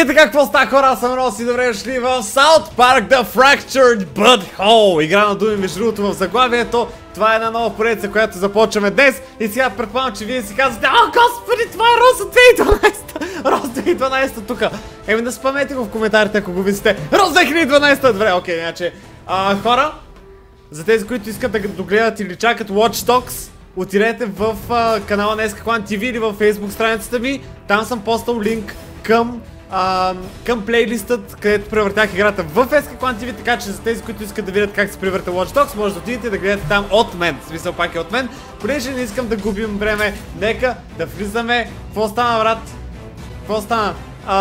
И така, какво става, хора? Аз съм Роси, добре дошли в South Park The Fractured Butthole. Игра на думи, между другото, в заглавието. Това е една нова поредица, която започваме днес. И сега предполагам, че вие си казвате: "О, господи, това е Рос от 2012. Рос 2012 тук." Еми да спамете го в коментарите, ако го видите. Рос 2012. Добре, окей, иначе. Хора, за тези, които искат да догледат или чакат Watch Dogs, отидете в канала на SKClan TV или в Facebook страницата ми. Там съм постал линк към плейлистът, където превъртях играта в SKClan TV, така че за тези, които искат да видят как се превърта Watch Dogs, може да отидете да гледате там от мен. В смисъл, пак е от мен. Понеже не искам да губим време, нека да влизаме. Какво стана, брат? Какво стана?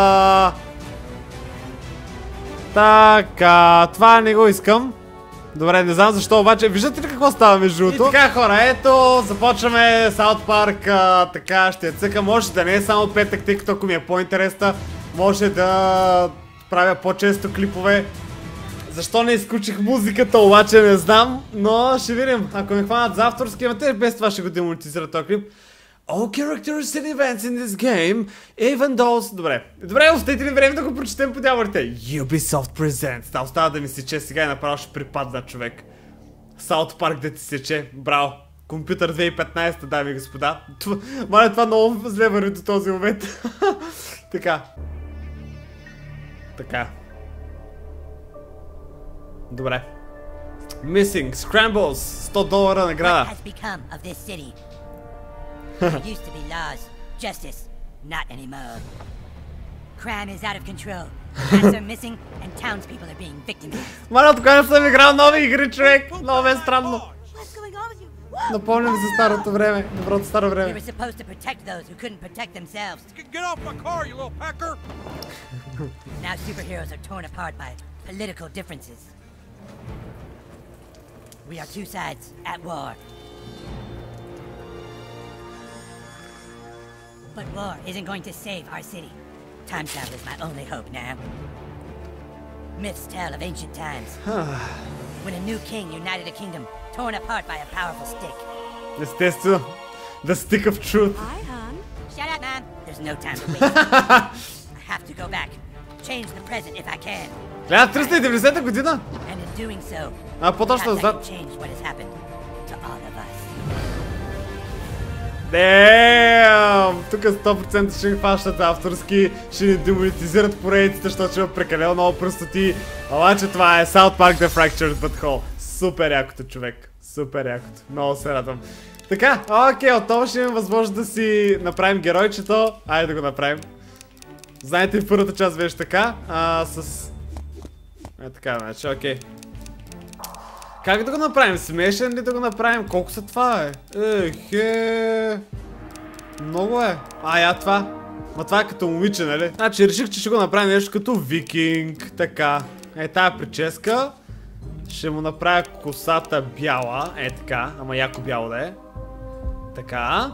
Така, това не го искам. Добре, не знам защо, обаче виждате ли какво става между другото? И така, хора, ето, започваме South Park, така ще я цъка. Може да не е само петък, тъй като ако ми е по-интересна, може да правя по-често клипове. Защо не изключих музиката, обаче не знам, но ще видим. Ако ме хванат за авторски, те без това ще го демонетизира този клип. All characters and events in this game, even those... Добре, оставите ли време да го прочетем по дяволите? Ubisoft Presents. Да, остава да ми сече сега и направо ще припадна, човек. South Park да ти сече. Браво. Компютър 2015, дами и господа. Маля, това много зле върви до този момент. Така. Добре. Missing Scrambles. $100 награда. There used to be laws, justice, not anymore. Crime is out of control. Cats are missing and townspeople are being victimized. Маля, тук не съм играл нови игри, човек. Много е странно. Напомням за старото време, доброто старо време. We were supposed to protect those who couldn't protect themselves. Get off my car, you little pecker! Now superheroes are torn apart by political differences. We are two sides at war. But war isn't going to save our city. Time travel is my only hope now. Myths tell of ancient times. When a new king united a kingdom torn apart by a powerful stick. Естествено. The stick of truth. Hi, hon. Shut up, man. There's no time to waste. I have to go back. Change the present if I can. 1390 година? And in doing so, по-точно perhaps I назад. can change what has happened to all of us. Damn! Тук 100% ще ми фащат авторски, ще ни демонетизират поредицата, защото ще има прекалено много простоти. Обаче това е South Park The Fractured Butthole. Супер якото, човек. Супер якото. Много се радвам. Така, окей, отново ще имам възможност да си направим геройчето. Айде да го направим. Знаете, в първата част беше така. Така, значи, окей. Как да го направим? Смешен ли да го направим? Колко са това, е? Много е. Я това. Ма това е като момиче, нали? Значи реших, че ще го направим нещо като викинг. Така. Тая прическа. Ще му направя косата бяла. Така. Ама яко бяло да е. Така.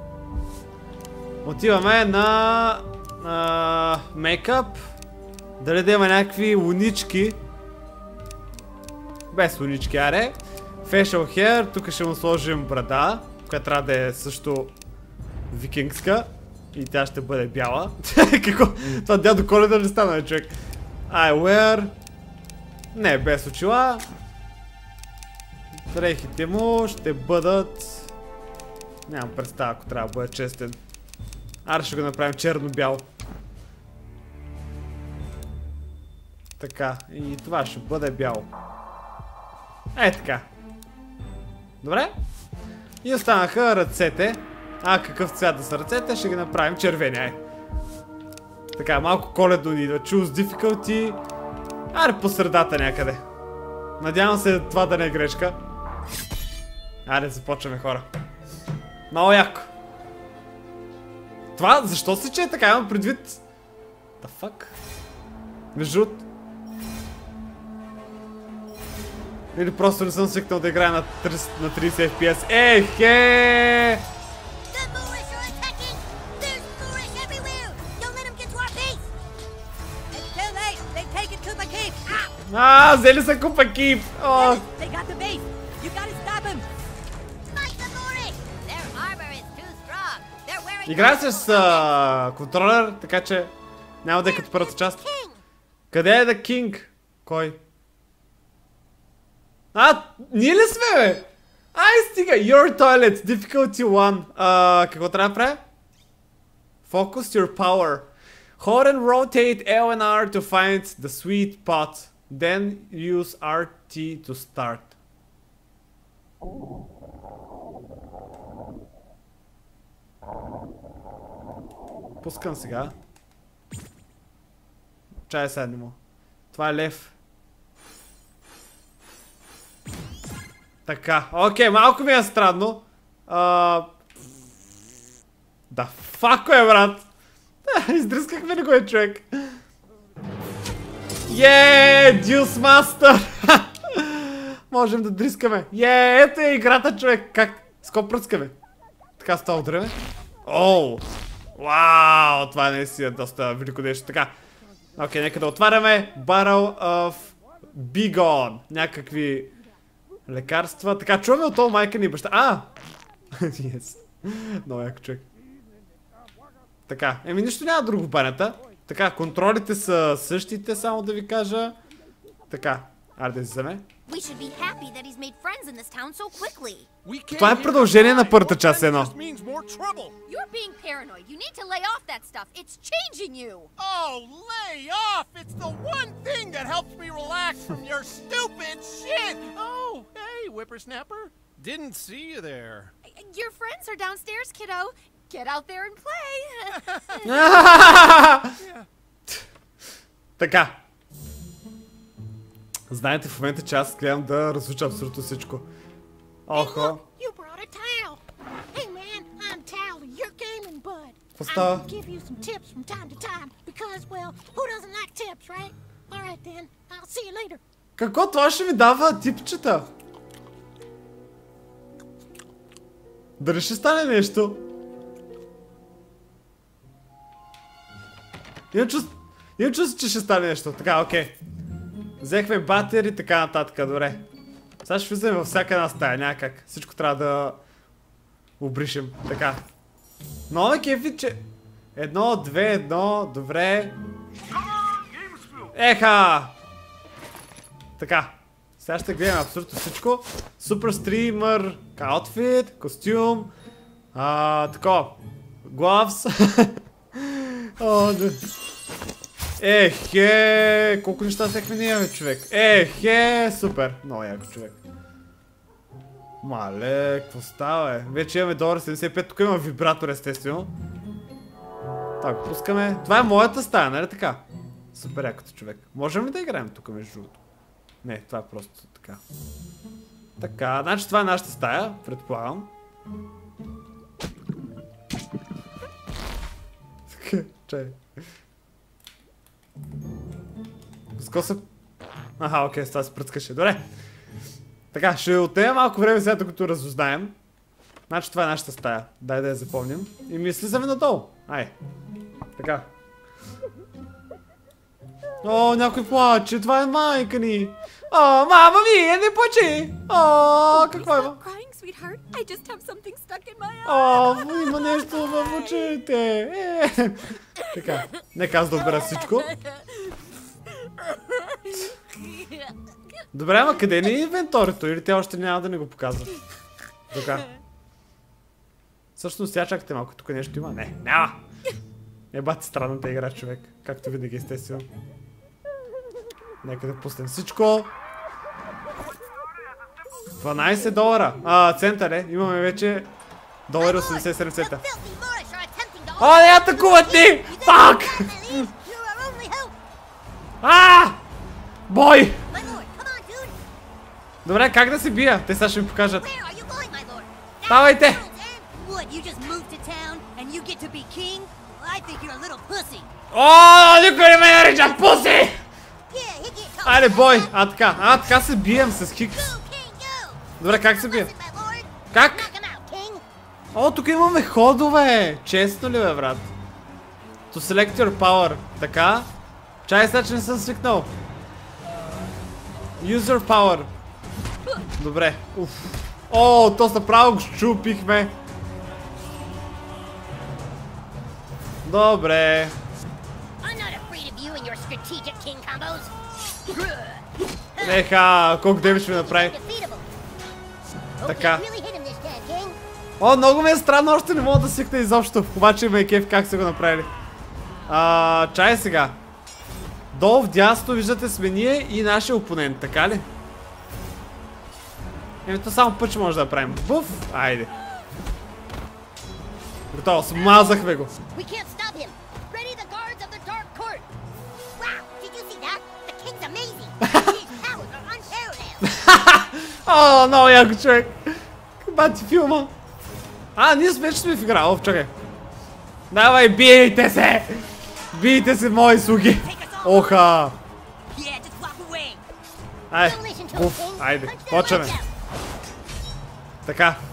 Отиваме на... мейкъп. Дали да има някакви лунички. Без лунички, аре. Facial hair, тук ще му сложим брада, която трябва да е също викингска. И тя ще бъде бяла. Какво? Това дядо Коледа ли стана, човек? Eyewear. Не, без очила. Дрехите му ще бъдат... Нямам представа, ако трябва да бъда честен. Аре ще го направим черно-бяло. Така, и това ще бъде бяло. Така. Добре. И останаха ръцете. Какъв цвят да са ръцете? Ще ги направим червени, Така, малко коледно ни идва. Choose difficulty. Аре по средата някъде. Надявам се това да не е грешка. Аре, започваме, хора. Много яко. Това, защо се че така? Имам предвид... The fuck? Между... Или просто не съм свикнал да играя на 30 FPS. Взели са купа кип! Играя с контролер, така че Няма да е като първата част. Къде е The King? Кой? Ние ли сме, бе? Ай, стига! Your toilet, difficulty 1. Какво трябва да правя? Focus your power. Hold and rotate L and R to find the sweet spot. Then use RT to start. Пускам сега. Чай седнемо. Това е лев. Така, окей, малко ми е странно. Да, фако е, брат. Издръскахме ли го е, човек? Дюс мастър. Можем да дрискаме. Ето е играта, човек. Как? Скоп пръскаме. Така става време. Оу. Вау, това не си е доста велико нещо. Така. Окей, нека да отваряме. Barrel of Begone. Някакви лекарства. Така, чуваме от това майка ни баща. Yes. Много яко, човек. Така, нищо няма друго в банята. Така, контролите са същите, само да ви кажа. Така, айде да си вземе. Това е продължение на първата част едно. You're being paranoid. You need to lay off that stuff. It's changing you. Oh, lay off! It's the one thing that helps me relax from your stupid shit! Oh, hey, whippersnapper. Didn't see you there. Your friends are downstairs, kiddo. Get out there and play. Така. Знаете, в момента че аз гледам да разуча абсолютно всичко. Охо. You brought a towel. Hey man, I'm Tal, your gaming bud. Какво става? I'll give you some tips from time to time because, well, who doesn't like tips, right? All right then, I'll see you later. Какво това ще ми дава типчета? Дали ще стане нещо? Имам чувство, че ще стане нещо. Така, окей. Взехме батери и така нататък, добре. Сега ще влизаме във всяка една стая, някак. Всичко трябва да обришем. Така. Много ме кефи, че... 1, 2, 1, добре. Еха! Така. Сега ще гледаме абсолютно всичко. Супер стример, аутфит, костюм. Такова. Главс. Ехе, колко неща взехме ние, бе, човек. Ехе, супер. Много яко, човек. Мале, какво става, бе? Вече имаме $75, тук има вибратор, естествено. Так, пускаме. Това е моята стая, нали така? Супер якото, човек. Можем ли да играем тук, между другото? Не, това е просто така. Така, значи това е нашата стая, предполагам. Чай. Скоса. Окей, с това се пръскаше. Добре. Така, ще отнеме малко време сега, докато разузнаем. Значи това е нашата стая. Дай да я запомним. И ми слизаме надолу. Ай. Така. О, някой плаче. Това е майка ни. О, мама ми, не плачи. О, какво има? О, има нещо в очите. Така, нека аз да отбера всичко. Добре, ама къде ни е инвенторито? Или те още няма да ни го показват? Така. Всъщност сега чакате малко, тук нещо има? Не, няма! Бати странната игра, човек. Както винаги, естествено. Нека да пуснем всичко. $12. Цента, имаме вече $1.87. О, не атакуват ни! Фак! Бой! Добре, как да се бия? Те сега ще ми покажат. Давайте! О, никой не ме нарича пуси! Айде, бой! Така се бием с хикс. Добре, как се бием? Как? О, тук имаме ходове! Честно ли, бе, брат? To select your power. Така. Чай сега, че не съм свикнал. Use your power. Добре. О, то направо го щупихме. Добре. strategic king combos. Еха, колко демидж ми направи. Undefeatable. Така. Okay, really hit him this time, King. О, много ми е странно, още не мога да свикна изобщо. Обаче има и кеф как са го направили. Чай сега. Долу вдясно виждате сме ние и нашия опонент, така ли? То само път ще може да направим. Буф! Айде. Готово, смазахме го. We can't stop him. Ready the guards of the Dark Court. Wow, did you see that? The king's amazing. His powers are unparalleled. О, много яко човек. Бати филма. Ние вече сме в игра. О, чакай. Давай, бийте се! Бийте се, мои слуги! Оха! Айде, буф, айде, почваме. Така.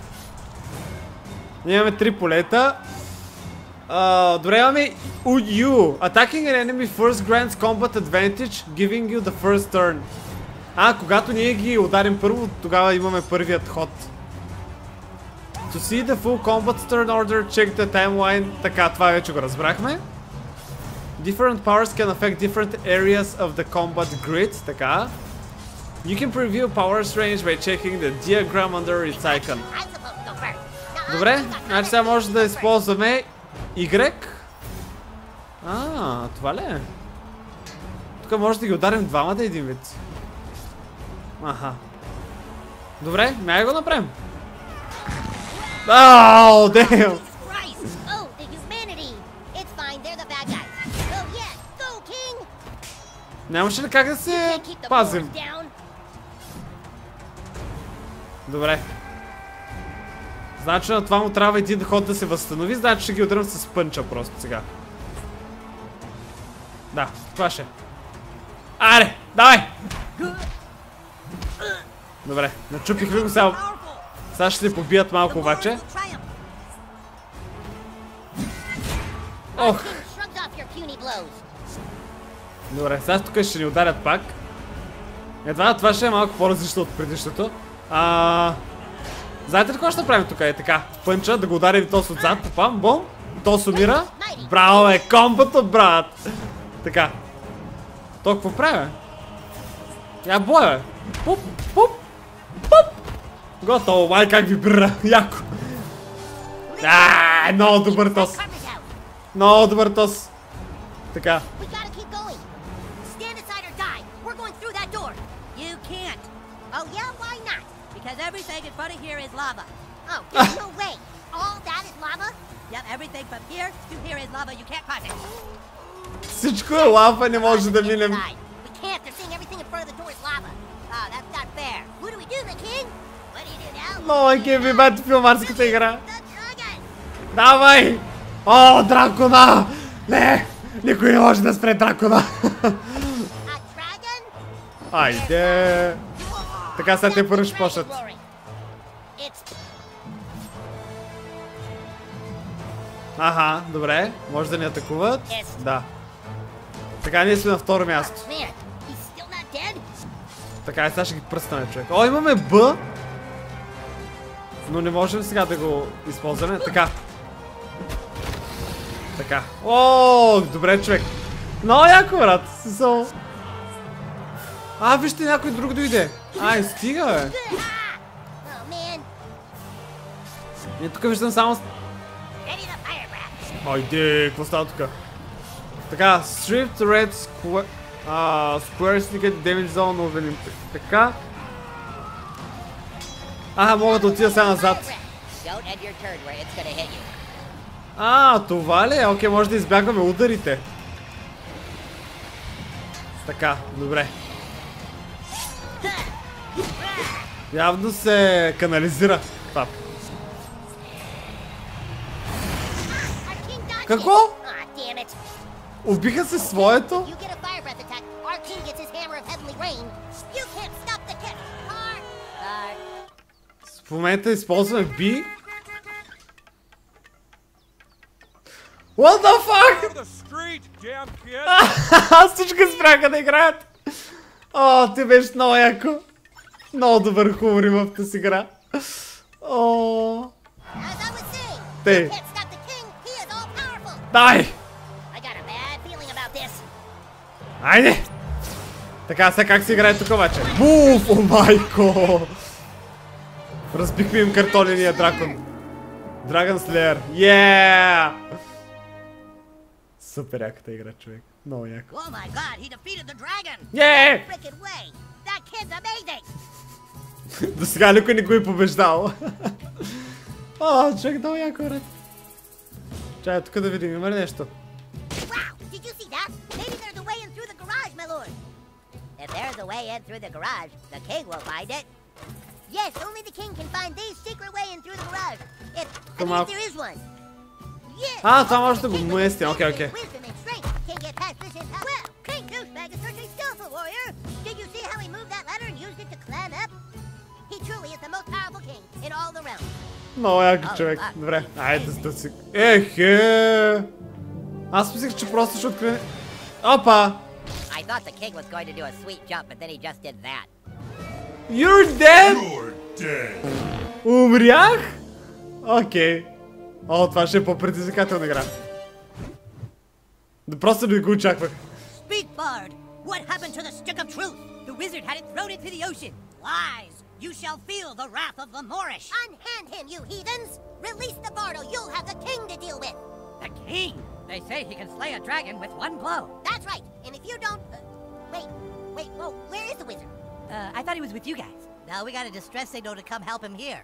Ние имаме 3 полета. Добре, имаме U. Attacking an enemy first grants combat advantage, giving you the first turn. Когато ние ги ударим първо, тогава имаме първият ход. To see the full combat turn order, check the timeline. Така, това вече го разбрахме. Different powers can affect different areas of the combat grid. Така. You can preview powers range by checking the diagram under its icon. Добре, значи сега може да използваме Y. Това ли е? Тук може да ги ударим двамата един вид. Аха. Добре, мяй го направим. Ау, damn! Нямаше ли как да се пазим? Добре. Значи на това му трябва един ход да се възстанови, значи ще ги ударим с пънча просто сега. Да, това ще. Аре, давай! Добре, начупихме го сега. Сега ще се побият малко обаче. Ох! Добре, сега тук ще ни ударят пак. Едва това ще е малко по-различно от предишното. Знаете ли какво ще правим тук? Е така, пънча, да го ударим тос отзад, попам, бом, тос умира. Браво е, комбото, брат! Така. То какво прави? Я боя, бе. Пуп, пуп, пуп. Готово, май как вибрира, яко. Много добър тос. Много добър тос. Така. Because everything in front of here is lava. Oh, there's no way. All that is lava? Yep, everything from here to here is lava. You can't pass it. Всичко е лава, не може да минем. We can't. They're saying everything in front of the door is lava. Oh, that's not fair. What do we do, the king? What do you do now? Много е кефи, бати филмарската игра. Давай! О, дракона! Не! Никой не може да спре дракона. Айде! Така сега те първо ще почнат. Аха, добре. Може да ни атакуват? Да. Така, ние сме на второ място. Така, сега ще ги пръснаме, човек. О, имаме Б. Но не можем сега да го използваме. Така. Така. О, добре, човек. Много яко, брат. Вижте, някой друг дойде. Стига, бе. И тук виждам само... Айде, какво става тук? Така, Stripped Red Square Sneaker Damage Zone увелим. Така. Мога да отида сега назад. Това ли? Окей, може да избягваме ударите. Така, добре. Явно се канализира. Пап. Какво? Убиха се своето? В момента използваме B. What the fuck? Всички спряха да играят. Ти беше много яко. Много добър хумор има в тази игра. Дай! Айде! Така, сега как се играе тук обаче? Буф, о майко! Разбихме им картонения дракон. Dragon Slayer, yeah! Супер яката игра, човек. Много яко. Oh my god, he defeated the dragon! Yeah! Frickin' way! That kid's amazing! До сега никой не го е побеждал. О, човек, много яко, брат. Чай, тук да видим, има ли нещо? Wow, did you see that? Maybe there's a way in through the garage, my lord. If there's a way in through the garage, the king will find it. Yes, only the king can find the secret way in through the garage. If there is one. Yes. А, това може да го мести, окей. Wisdom and strength can get past this impasse. Well, King Douchebag is such a skillful warrior. Did you see how he moved that ladder and used it to climb up? He truly is the most powerful king in all the realms. Много яко, човек. Добре, айде да си... Ехе! Аз мислих, че просто ще открие... Опа! I thought the king was going to do a sweet jump, but then he just did that. You're dead! Умрях? Окей. О, това ще е по-предизвикателна игра. Просто не го очаквах. Speak, Bard! What happened to the stick of truth? The wizard had it thrown into the ocean. Lies! You shall feel the wrath of the Moorish. Unhand him, you heathens! Release the bard or you'll have the king to deal with. The king? They say he can slay a dragon with one blow. That's right. And if you don't... Wait, whoa, where is the wizard? I thought he was with you guys. Now we got a distress signal to come help him here.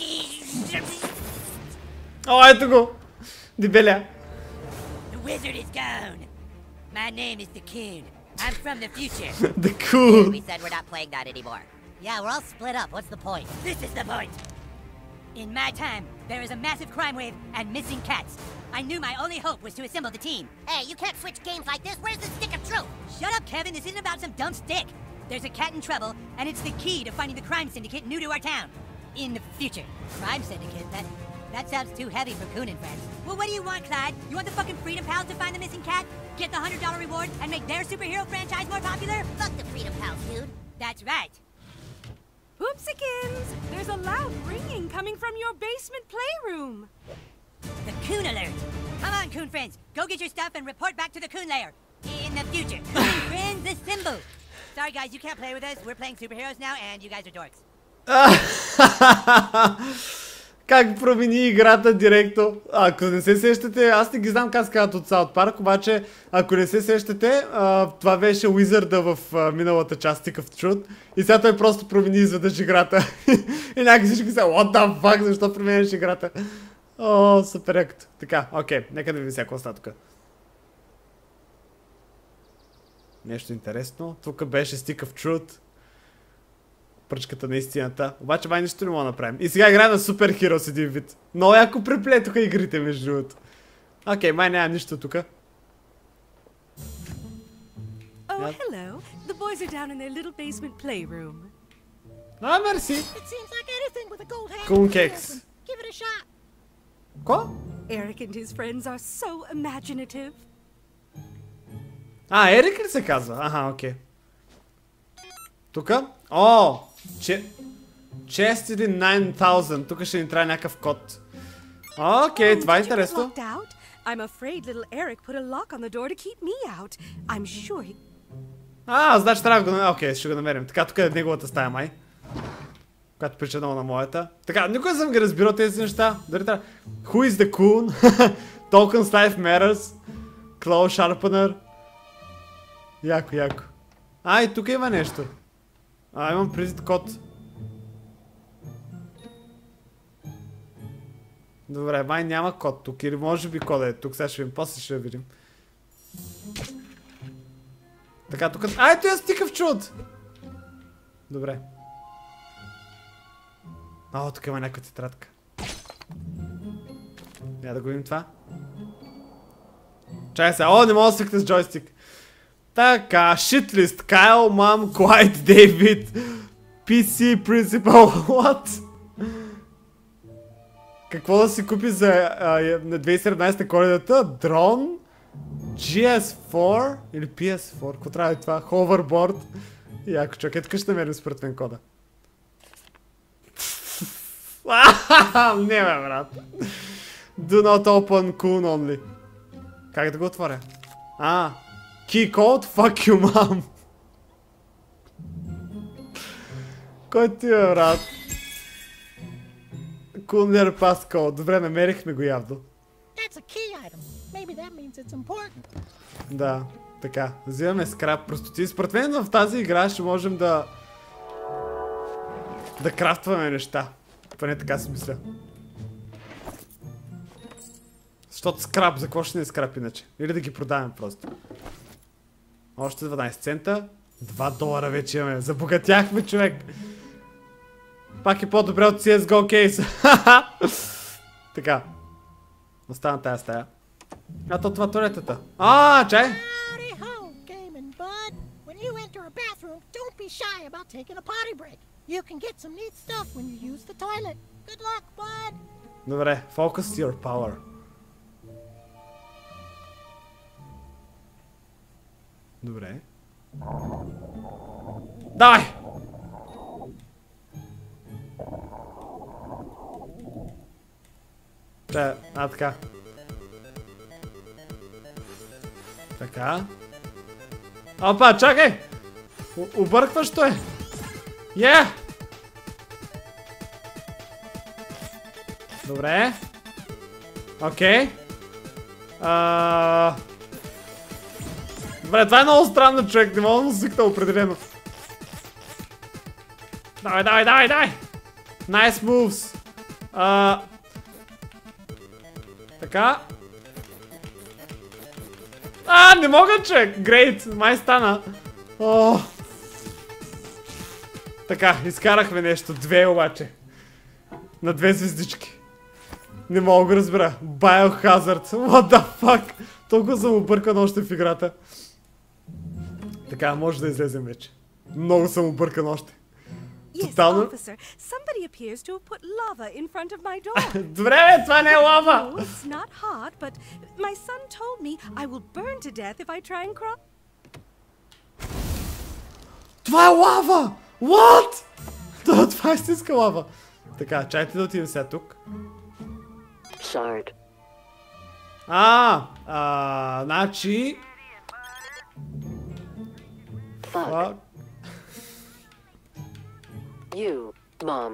О, ето го! Дебеля. The wizard is gone. My name is the Coon. I'm from the future. The Coon. We said we're not playing that anymore. Yeah, we're all split up. What's the point? This is the point. In my time, there is a massive crime wave and missing cats. I knew my only hope was to assemble the team. Hey, you can't switch games like this. Where's the stick of truth? Shut up, Kevin. This isn't about some dumb stick. There's a cat in trouble, and it's the key to finding the crime syndicate new to our town. In the future. Crime syndicate? That sounds too heavy for Coon and friends. Well, what do you want, Clyde? You want the fucking Freedom Pals to find the missing cat? Get the $100 reward and make their superhero franchise more popular? Fuck the Freedom Pals, dude. That's right. Hoopsikins! There's a loud ringing coming from your basement playroom. The Coon Alert. Come on, Coon friends. Go get your stuff and report back to the Coon Lair. In the future. Coon friends, assemble. Sorry, guys, you can't play with us. We're playing superheroes now, and you guys are dorks. Как промени играта директно? Ако не се сещате, аз не ги знам как се казват от South Park, обаче ако не се сещате, това беше Wizard в миналата част Stick of Truth и сега той просто промени изведнъж играта. И някак всички са, what the fuck, защо променяш играта? О, супер якото. Така, окей, нека да видим всяко остава тук. Нещо интересно. Тук беше Stick of Truth. Пръчката на истината. Обаче май нищо не мога да направим. И сега играя на Super Hero с един вид. Много яко преплетоха игрите между другото. Окей, май няма нищо тук. Oh, hello. The boys are down in their little basement playroom. А, мерси. It seems like anything with a gold hand. Coon cakes. Give it a shot. Ко? Eric and his friends are so imaginative. А, Ерик ли се казва? Аха, окей. Тука? О! Chastity 9000. Тук ще ни трябва някакъв код. Окей, това е интересно. I'm afraid little Eric put a lock on the door to keep me out. I'm sure he... Значи трябва да го намерим. Окей, ще го намерим. Така, тук е неговата стая, май. Която прича много на моята. Така, никой не съм ги разбирал тези неща. Дали трябва... Who is the Coon? Token's life matters. Claw sharpener. Яко, яко. И тук има нещо. Имам предвид код. Добре, май няма код тук. Или може би кода е тук. Сега ще видим. После ще видим. Така, тук... ето я Stick of Truth! Добре. Тук има някаква тетрадка. Я да го видим това. Чай сега. Не мога да свикна с джойстик. Така, shitlist. Kyle, Mom, Quiet, David. PC, Principal. What? Какво да си купи за 2017 коледата? Дрон? GS4? Или PS4? Какво трябва да е това? Hoverboard? Яко, чакай, тук ще намерим според мен кода. Не бе, брат. Do not open Coon only. Как да го отворя? Q. Key code? Fuck you, mom. Кой ти е, брат? Cool passcode. Добре, намерихме го явно. That's a key item. Maybe that means it's important. Да, така. Взимаме скрап простоти. Според мен в тази игра ще можем да крафтваме неща. Поне така си мисля. Защото скрап, за какво ще не е скрап иначе? Или да ги продаваме просто. Още 12 цента. 2 долара вече имаме. Забогатяхме, човек. Пак е по-добре от CSGO кейс. Така. Остана тая стая. А то това туалетата. Чай! Howdy ho, gaming bud. When you enter a bathroom, don't be shy about taking a potty break. You can get some neat stuff when you use the toilet. Good luck, bud. Добре, focus your power. Добре. Давай! Така. Така. Опа, чакай! Объркващо е! Добре. Окей. Добре, това е много странно, човек. Не мога да му свикна определено. Давай! Nice moves. Така. Не мога, човек! Great! Май стана. Така, изкарахме нещо. 2 обаче. На 2 звездички. Не мога да разбера. Biohazard. What the fuck? Толкова съм объркан още в играта. Така, може да излезем вече. Много съм объркан още. Yes, Тотално. officer. Somebody appears to have put lava in front of my door. Добре, това не е лава! No, it's not hot, but my son told me I will burn to death if I try and cross. Това е лава! What? Това е истинска лава. Така, чайте да отидем сега тук. Shard. Значи... Fuck. You, mom.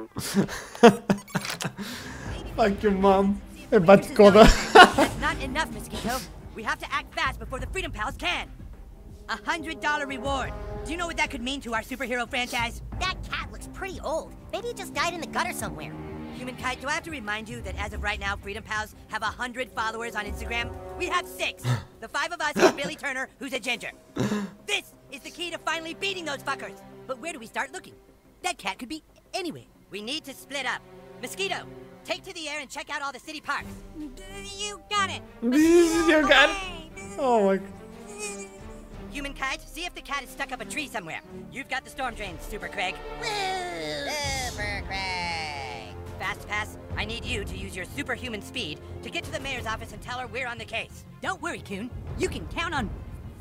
Fuck you, mom. Бати кода. That's not enough, Mosquito. We have to act fast before the Freedom Pals can. $100 reward. Do you know what that could mean to our superhero franchise? That cat looks pretty old. Maybe it just died in the gutter somewhere. Humankind, do I have to remind you that as of right now, Freedom Pals have 100 followers on Instagram? We have 6. The 5 of us and Billy Turner, who's a ginger. This is the key to finally beating those fuckers. But where do we start looking? That cat could be anywhere. We need to split up. Mosquito, take to the air and check out all the city parks. You got it. You got it. Oh my god. Humankind, see if the cat is stuck up a tree somewhere. You've got the storm drain, Super Craig. Super Craig. Fast Pass, I need you to use your superhuman speed to get to the mayor's office and tell her we're on the case. Don't worry, Coon. You can count on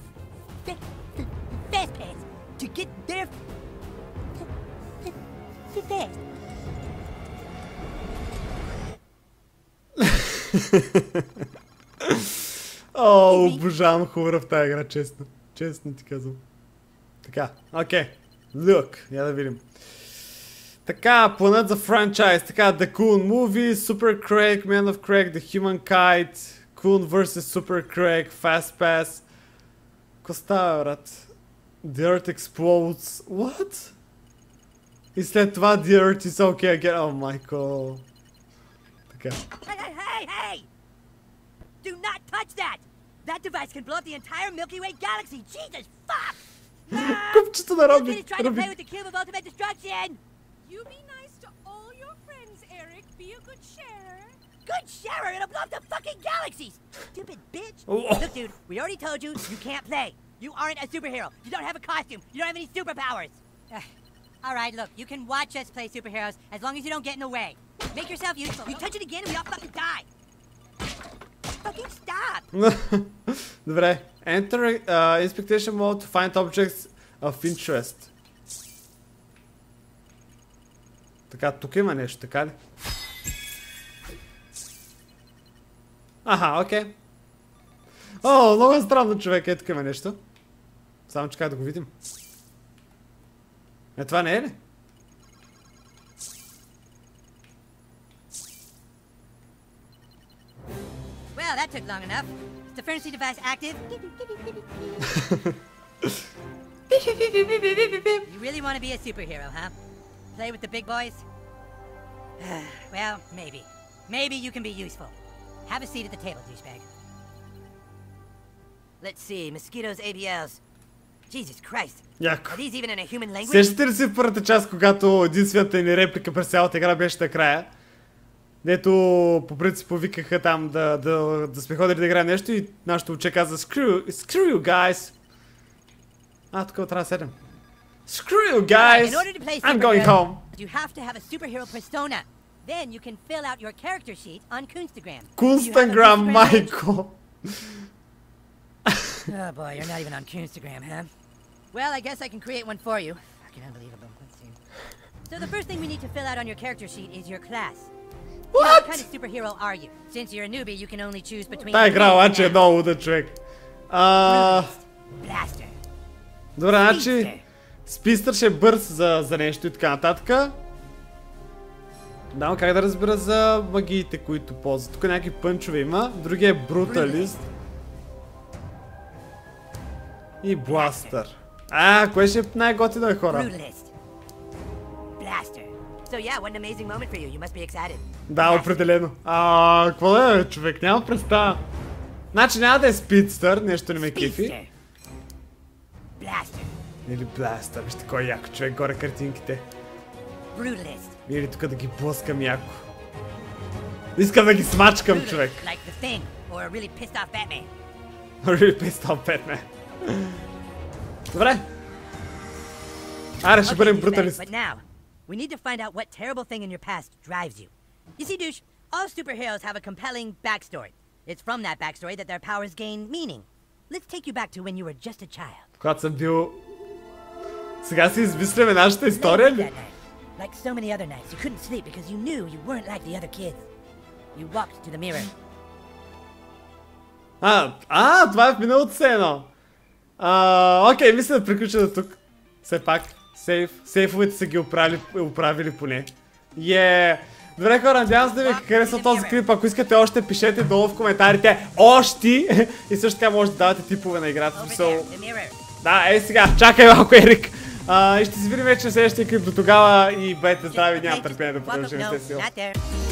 Fast Pass to get there fast. Обожавам хумора в тази игра, честно. Честно ти казвам. Така, окей. Look, я да видим. Така, планът за франчайз. Така, The Coon Movie, Super Craig, Man of Craig, The Humankind, Coon vs. Super Craig, Fast Pass. Ко става, брат? The Earth Explodes. What? И след това The Earth is okay again. Oh my god. Така. Hey! Do not touch that! That device can blow up the entire Milky Way galaxy! Jesus fuck! Купчето на Роби. He's trying to play with the cube of ultimate destruction! You be nice to all your friends, Eric. Be a good sharer. Good sharer! It'll blow up the fucking galaxies! Stupid bitch! Look, dude, we already told you you can't play. You aren't a superhero. You don't have a costume. You don't have any superpowers. Alright, look, you can watch us play superheroes as long as you don't get in the way. Make yourself useful. You touch it again and we all fucking die. Fucking stop! Добре. Enter Inspection Mode to find objects of interest. Така, тук има нещо, така ли? Аха, окей. О, много е странно, човек. Тук има нещо. Само чакай да го видим. Това не е ли? Well, that took long enough. Is the furnace device active? You really want to be a superhero, huh? Play with the big boys? Well, maybe. Maybe you can be useful. Have a seat at the table, douchebag. Let's see, mosquitoes, ABLs. Jesus Christ. Яко. Are these even in a human language? Сещате ли си в първата част, когато единствената ни реплика през цялата игра беше накрая? Дето по принцип повикаха там да сме ходили да играем нещо и нашето уче каза Screw you guys. Тук трябва да седем. Screw you guys! I'm going home! You have to have a superhero persona. Then you can fill out your character sheet on Kunstagram. Kunstagram, майко! Oh boy, you're not even on Kunstagram, huh? Well, I guess I can create one for you. Fucking unbelievable. Let's see. So the first thing we need to fill out on your character sheet is your class. What? What kind of superhero are you? Since you're a newbie, you can only choose between... Та игра обаче е много луда, човек. Blaster. Добре, значи... Спистър ще е бърз за нещо и така нататък. Да, как да разбера за магиите, които ползват. Тук някакви пънчове има. Другия е бруталист. И бластър. Кое ще е най-готино е, хора? Blaster. So yeah, what an amazing moment for you. You must be excited. Да, определено. Какво да е, човек? Няма представа. Значи няма да е спидстър, нещо не ме кефи. Blaster. Или бластър, вижте кой е яко, човек, горе картинките. Brutalist. Или тук да ги блъскам яко. Искам да ги смачкам, човек. Like the Thing, or a really pissed off Batman. Really pissed off Batman. Добре. Аре, ще бъдем бруталист. But now, we need to find out what terrible thing in your past drives you. You see, douche, all superheroes have a compelling backstory. It's from that backstory that their powers gain meaning. Let's take you back to when you were just a child. Когато съм бил... Сега си измисляме нашата история ли? Like so many other nights, you couldn't sleep because you knew you weren't like the other kids. You walked to the mirror. Това е в миналото се едно. Окей, мисля да приключа до тук. Все пак, сейфовете са ги оправили поне. Добре, хора, надявам се да ви харесва този клип. Ако искате още, пишете долу в коментарите още. И също така може да давате типове на играта. Да, сега, чакай малко, Ерик. И ще се видим вече на следващия клип. До тогава и бъдете здрави, нямам търпение да продължим с тези.